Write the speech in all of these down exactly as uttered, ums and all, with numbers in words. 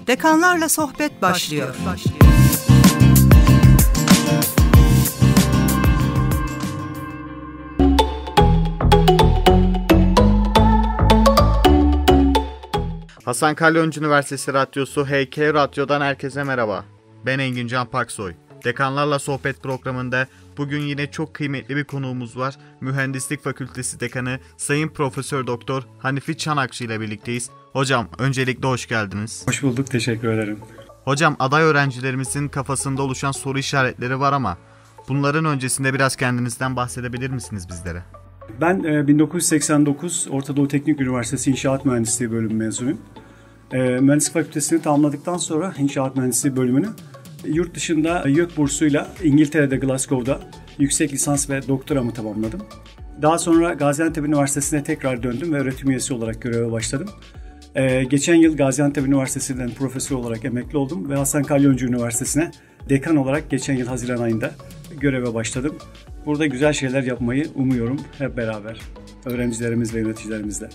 Dekanlarla sohbet başlıyor. başlıyor, başlıyor. Hasan Kalyoncu Üniversitesi Radyosu H K Radyo'dan herkese merhaba. Ben Engin Can Paksoy. Dekanlarla Sohbet programında bugün yine çok kıymetli bir konuğumuz var. Mühendislik Fakültesi Dekanı Sayın Profesör Doktor Hanifi Çanakçı ile birlikteyiz. Hocam öncelikle hoş geldiniz. Hoş bulduk, teşekkür ederim. Hocam aday öğrencilerimizin kafasında oluşan soru işaretleri var ama bunların öncesinde biraz kendinizden bahsedebilir misiniz bizlere? Ben bin dokuz yüz seksen dokuz Orta Doğu Teknik Üniversitesi İnşaat Mühendisliği bölümü mezunuyum. Mühendislik Fakültesini tamamladıktan sonra İnşaat Mühendisliği bölümünü yurt dışında YÖK bursuyla İngiltere'de Glasgow'da yüksek lisans ve doktoramı tamamladım. Daha sonra Gaziantep Üniversitesi'ne tekrar döndüm ve öğretim üyesi olarak göreve başladım. Ee, geçen yıl Gaziantep Üniversitesi'nden profesör olarak emekli oldum ve Hasan Kalyoncu Üniversitesi'ne dekan olarak geçen yıl Haziran ayında göreve başladım. Burada güzel şeyler yapmayı umuyorum hep beraber öğrencilerimiz ve yöneticilerimizle.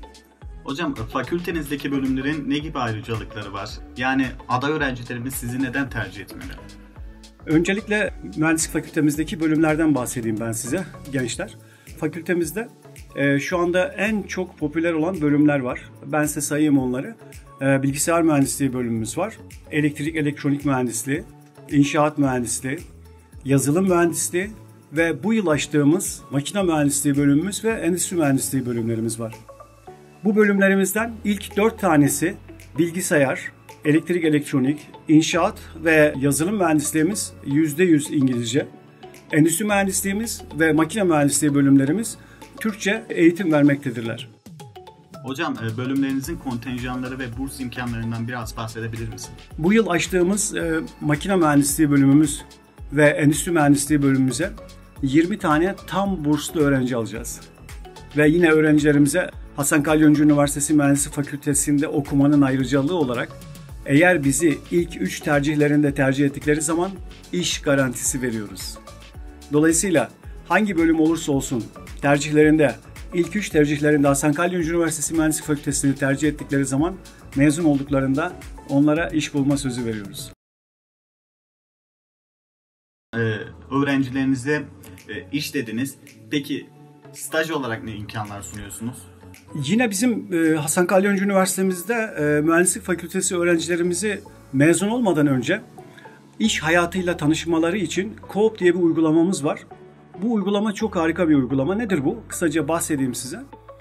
Hocam fakültenizdeki bölümlerin ne gibi ayrıcalıkları var? Yani aday öğrencilerimiz sizi neden tercih etmeli? Öncelikle mühendislik fakültemizdeki bölümlerden bahsedeyim ben size gençler. Fakültemizde e, şu anda en çok popüler olan bölümler var. Ben size sayayım onları. E, bilgisayar mühendisliği bölümümüz var. Elektrik elektronik mühendisliği, inşaat mühendisliği, yazılım mühendisliği ve bu yıl açtığımız makine mühendisliği bölümümüz ve endüstri mühendisliği bölümlerimiz var. Bu bölümlerimizden ilk dört tanesi bilgisayar, elektrik elektronik, inşaat ve yazılım mühendisliğimiz yüzde yüz İngilizce. Endüstri mühendisliğimiz ve makine mühendisliği bölümlerimiz Türkçe eğitim vermektedirler. Hocam bölümlerinizin kontenjanları ve burs imkanlarından biraz bahsedebilir misin? Bu yıl açtığımız e, makine mühendisliği bölümümüz ve endüstri mühendisliği bölümümüze yirmi tane tam burslu öğrenci alacağız. Ve yine öğrencilerimize Hasan Kalyoncu Üniversitesi Mühendislik Fakültesi'nde okumanın ayrıcalığı olarak eğer bizi ilk üç tercihlerinde tercih ettikleri zaman iş garantisi veriyoruz. Dolayısıyla hangi bölüm olursa olsun tercihlerinde ilk üç tercihlerinde Hasan Kalyoncu Üniversitesi Mühendislik Fakültesi'ni tercih ettikleri zaman mezun olduklarında onlara iş bulma sözü veriyoruz. Ee, öğrencilerinize e, iş dediniz. Peki staj olarak ne imkanlar sunuyorsunuz? Yine bizim e, Hasan Kalyoncu Üniversitemizde e, Mühendislik Fakültesi öğrencilerimizi mezun olmadan önce iş hayatıyla tanışmaları için Co-op diye bir uygulamamız var. Bu uygulama çok harika bir uygulama. Nedir bu? Kısaca bahsedeyim size.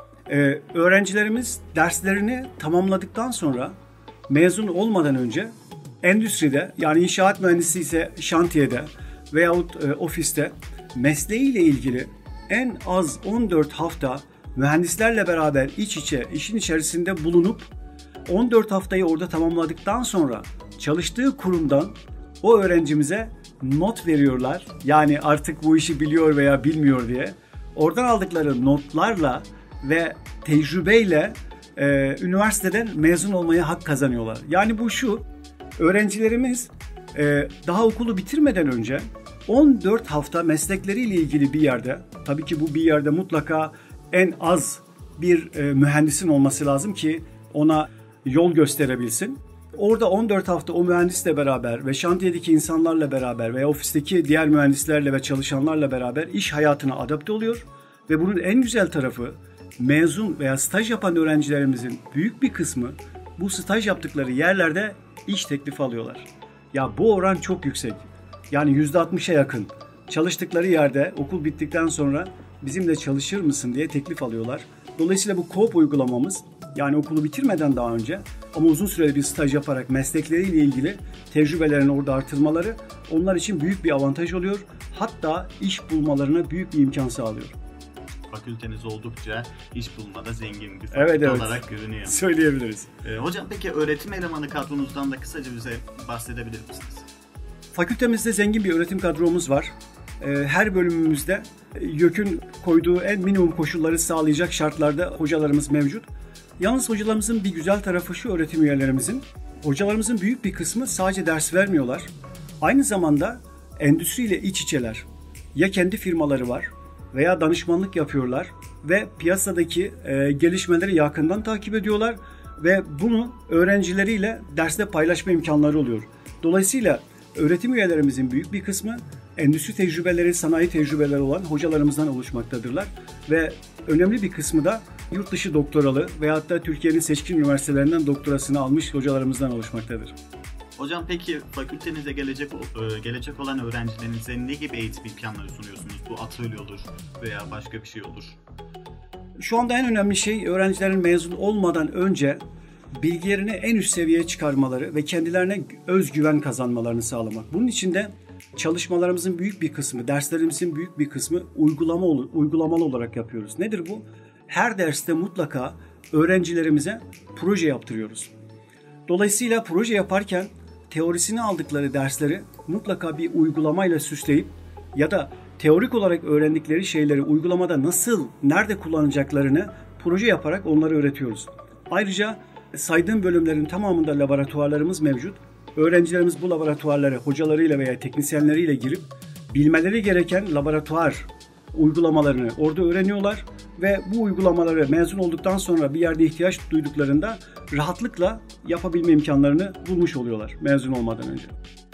E, öğrencilerimiz derslerini tamamladıktan sonra mezun olmadan önce endüstride, yani inşaat mühendisi ise şantiyede veyahut e, ofiste mesleğiyle ilgili en az on dört hafta mühendislerle beraber iç içe işin içerisinde bulunup on dört haftayı orada tamamladıktan sonra çalıştığı kurumdan o öğrencimize not veriyorlar. Yani artık bu işi biliyor veya bilmiyor diye. Oradan aldıkları notlarla ve tecrübeyle e, üniversiteden mezun olmaya hak kazanıyorlar. Yani bu şu, öğrencilerimiz e, daha okulu bitirmeden önce on dört hafta meslekleriyle ilgili bir yerde, tabii ki bu bir yerde mutlaka en az bir e, mühendisin olması lazım ki ona yol gösterebilsin. Orada on dört hafta o mühendisle beraber ve şantiyedeki insanlarla beraber veya ofisteki diğer mühendislerle ve çalışanlarla beraber iş hayatına adapte oluyor. Ve bunun en güzel tarafı, mezun veya staj yapan öğrencilerimizin büyük bir kısmı bu staj yaptıkları yerlerde iş teklifi alıyorlar. Ya bu oran çok yüksek. Yani yüzde altmışa yakın çalıştıkları yerde okul bittikten sonra bizimle çalışır mısın diye teklif alıyorlar. Dolayısıyla bu Co-op uygulamamız, yani okulu bitirmeden daha önce ama uzun süreli bir staj yaparak meslekleriyle ilgili tecrübelerini orada artırmaları onlar için büyük bir avantaj oluyor. Hatta iş bulmalarına büyük bir imkan sağlıyor. Fakülteniz oldukça iş bulmada zengin bir fakülte evet, evet. olarak görünüyor. Söyleyebiliriz. Ee, hocam peki öğretim elemanı kadronuzdan da kısaca bize bahsedebilir misiniz? Fakültemizde zengin bir öğretim kadromuz var. Her bölümümüzde YÖK'ün koyduğu en minimum koşulları sağlayacak şartlarda hocalarımız mevcut. Yalnız hocalarımızın bir güzel tarafı şu, öğretim üyelerimizin. Hocalarımızın büyük bir kısmı sadece ders vermiyorlar. Aynı zamanda endüstriyle iç içeler. Ya kendi firmaları var veya danışmanlık yapıyorlar ve piyasadaki e, gelişmeleri yakından takip ediyorlar. ve bunu öğrencileriyle derste paylaşma imkanları oluyor. Dolayısıyla öğretim üyelerimizin büyük bir kısmı endüstri tecrübeleri, sanayi tecrübeleri olan hocalarımızdan oluşmaktadırlar ve önemli bir kısmı da yurt dışı doktoralı veyahut da Türkiye'nin seçkin üniversitelerinden doktorasını almış hocalarımızdan oluşmaktadır. Hocam peki fakültenize gelecek gelecek olan öğrencilerinize ne gibi eğitim imkanları sunuyorsunuz? Bu atölye olur veya başka bir şey olur. Şu anda en önemli şey öğrencilerin mezun olmadan önce bilgilerini en üst seviyeye çıkarmaları ve kendilerine özgüven kazanmalarını sağlamak. Bunun için de çalışmalarımızın büyük bir kısmı, derslerimizin büyük bir kısmı uygulama uygulamalı olarak yapıyoruz. Nedir bu? Her derste mutlaka öğrencilerimize proje yaptırıyoruz. Dolayısıyla proje yaparken teorisini aldıkları dersleri mutlaka bir uygulamayla süsleyip ya da teorik olarak öğrendikleri şeyleri uygulamada nasıl, nerede kullanacaklarını proje yaparak onları öğretiyoruz. Ayrıca saydığım bölümlerin tamamında laboratuvarlarımız mevcut. Öğrencilerimiz bu laboratuvarlara hocalarıyla veya teknisyenleriyle girip bilmeleri gereken laboratuvar uygulamalarını orada öğreniyorlar ve bu uygulamaları mezun olduktan sonra bir yerde ihtiyaç duyduklarında rahatlıkla yapabilme imkanlarını bulmuş oluyorlar mezun olmadan önce.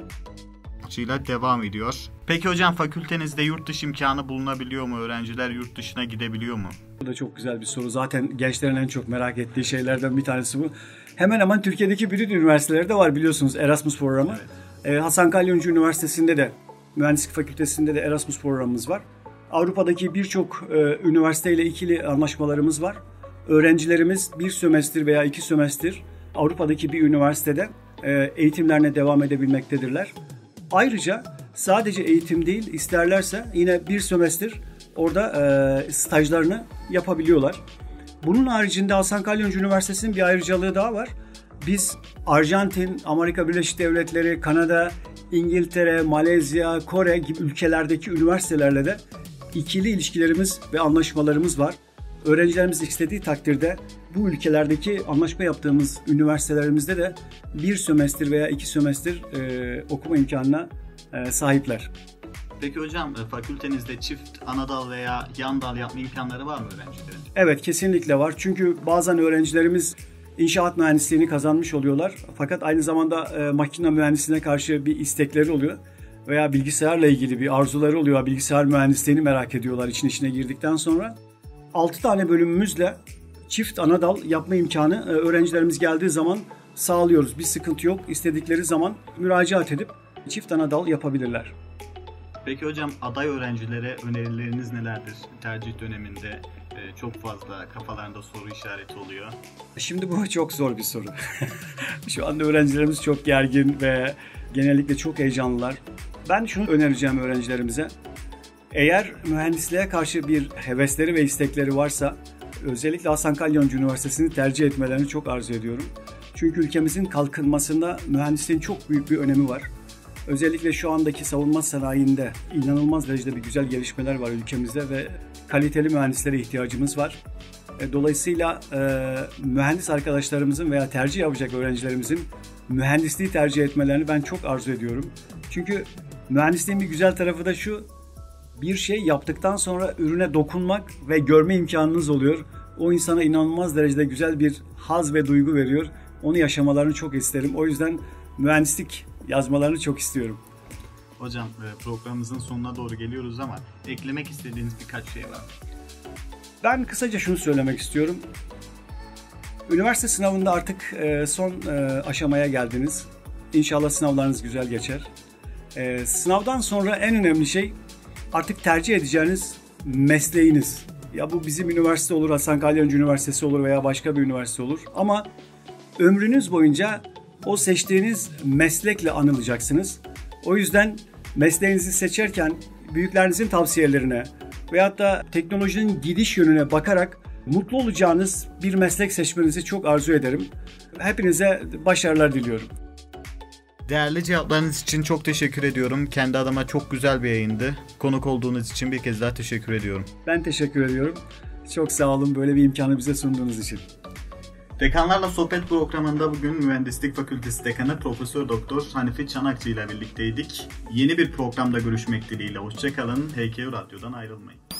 Devam ediyor. Peki hocam fakültenizde yurt dışı imkanı bulunabiliyor mu? Öğrenciler yurt dışına gidebiliyor mu? Bu da çok güzel bir soru. Zaten gençlerin en çok merak ettiği şeylerden bir tanesi bu. Hemen hemen Türkiye'deki bütün üniversitelerde var biliyorsunuz Erasmus programı. Evet. Ee, Hasan Kalyoncu Üniversitesi'nde de, Mühendislik Fakültesi'nde de Erasmus programımız var. Avrupa'daki birçok e, üniversiteyle ikili anlaşmalarımız var. Öğrencilerimiz bir sömestr veya iki sömestr Avrupa'daki bir üniversitede e, eğitimlerine devam edebilmektedirler. Ayrıca sadece eğitim değil, isterlerse yine bir sömestr orada e, stajlarını yapabiliyorlar. Bunun haricinde Hasan Kalyoncu Üniversitesi'nin bir ayrıcalığı daha var. Biz Arjantin, Amerika Birleşik Devletleri, Kanada, İngiltere, Malezya, Kore gibi ülkelerdeki üniversitelerle de ikili ilişkilerimiz ve anlaşmalarımız var. Öğrencilerimiz istediği takdirde bu ülkelerdeki anlaşma yaptığımız üniversitelerimizde de bir sömestr veya iki sömestr e, okuma imkanına e, sahipler. Peki hocam fakültenizde çift anadal veya yan dal yapma imkanları var mı öğrencilerin? Evet kesinlikle var. Çünkü bazen öğrencilerimiz inşaat mühendisliğini kazanmış oluyorlar. Fakat aynı zamanda e, makine mühendisliğine karşı bir istekleri oluyor. Veya bilgisayarla ilgili bir arzuları oluyor. Bilgisayar mühendisliğini merak ediyorlar için içine girdikten sonra. altı tane bölümümüzle çift anadal yapma imkanı e, öğrencilerimiz geldiği zaman sağlıyoruz. Bir sıkıntı yok. İstedikleri zaman müracaat edip çift anadal yapabilirler. Peki hocam aday öğrencilere önerileriniz nelerdir? Tercih döneminde e, çok fazla kafalarında soru işareti oluyor. Şimdi bu çok zor bir soru. Şu anda öğrencilerimiz çok gergin ve genellikle çok heyecanlılar. Ben şunu önereceğim öğrencilerimize. Eğer mühendisliğe karşı bir hevesleri ve istekleri varsa özellikle Hasan Kalyoncu Üniversitesi'ni tercih etmelerini çok arzu ediyorum. Çünkü ülkemizin kalkınmasında mühendisliğin çok büyük bir önemi var. Özellikle şu andaki savunma sanayinde inanılmaz derecede bir güzel gelişmeler var ülkemizde ve kaliteli mühendislere ihtiyacımız var. Dolayısıyla e, mühendis arkadaşlarımızın veya tercih yapacak öğrencilerimizin mühendisliği tercih etmelerini ben çok arzu ediyorum. Çünkü mühendisliğin bir güzel tarafı da şu, bir şey yaptıktan sonra ürüne dokunmak ve görme imkanınız oluyor. O insana inanılmaz derecede güzel bir haz ve duygu veriyor. Onu yaşamalarını çok isterim. O yüzden mühendislik yazmalarını çok istiyorum. Hocam programımızın sonuna doğru geliyoruz ama eklemek istediğiniz birkaç şey var. Ben kısaca şunu söylemek istiyorum. Üniversite sınavında artık son aşamaya geldiniz. İnşallah sınavlarınız güzel geçer. Sınavdan sonra en önemli şey artık tercih edeceğiniz mesleğiniz. Ya bu bizim üniversite olur, Hasan Kalyoncu Üniversitesi olur veya başka bir üniversite olur. Ama ömrünüz boyunca o seçtiğiniz meslekle anılacaksınız. O yüzden mesleğinizi seçerken büyüklerinizin tavsiyelerine veyahut da teknolojinin gidiş yönüne bakarak mutlu olacağınız bir meslek seçmenizi çok arzu ederim. Hepinize başarılar diliyorum. Değerli cevaplarınız için çok teşekkür ediyorum. Kendi adıma çok güzel bir yayındı. Konuk olduğunuz için bir kez daha teşekkür ediyorum. Ben teşekkür ediyorum. Çok sağ olun böyle bir imkanı bize sunduğunuz için. Dekanlarla Sohbet programında bugün Mühendislik Fakültesi Dekanı Profesör Doktor Hanifi Çanakçı ile birlikteydik. Yeni bir programda görüşmek dileğiyle. Hoşça kalın. H K U Radyo'dan ayrılmayın.